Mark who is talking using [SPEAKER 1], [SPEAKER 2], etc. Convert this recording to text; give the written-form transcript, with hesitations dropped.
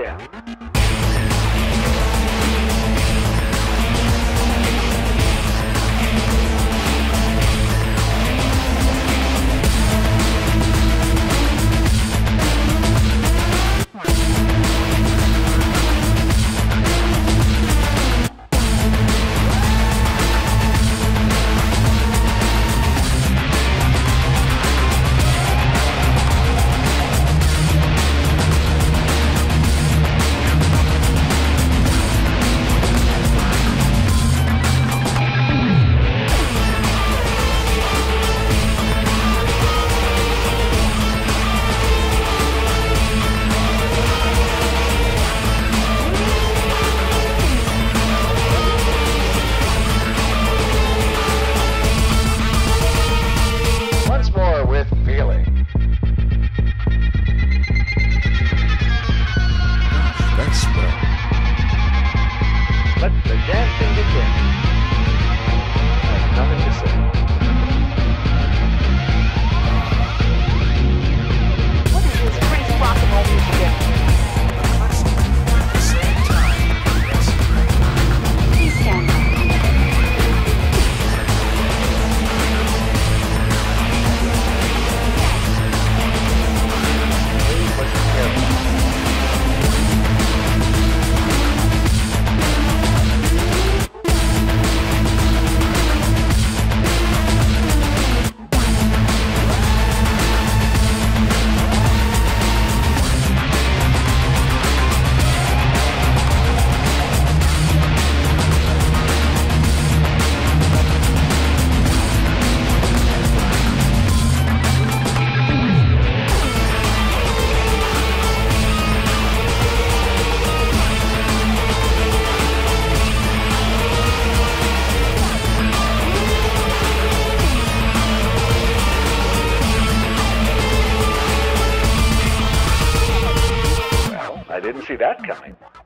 [SPEAKER 1] again. Let the dancing begin. I have nothing to say.
[SPEAKER 2] What is this crazy rock and roll music again?
[SPEAKER 3] At the same time, yes.
[SPEAKER 2] Please stand by.
[SPEAKER 1] Please listen carefully. I didn't see that coming.